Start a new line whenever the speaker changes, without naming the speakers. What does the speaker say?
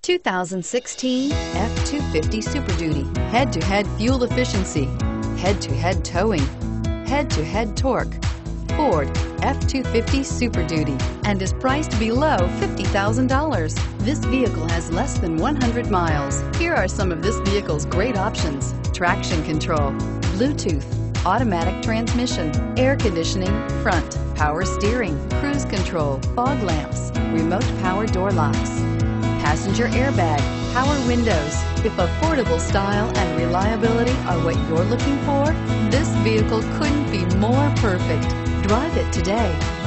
2016 F-250 Super Duty. Head-to-head fuel efficiency, head-to-head towing, head-to-head torque. Ford F-250 Super Duty and is priced below $50,000. This vehicle has less than 100 miles. Here are some of this vehicle's great options: traction control, Bluetooth, automatic transmission, air conditioning, front, power steering, cruise control, fog lamps, remote power door locks, passenger airbag, power windows. If affordable style and reliability are what you're looking for, this vehicle couldn't be more perfect. Drive it today.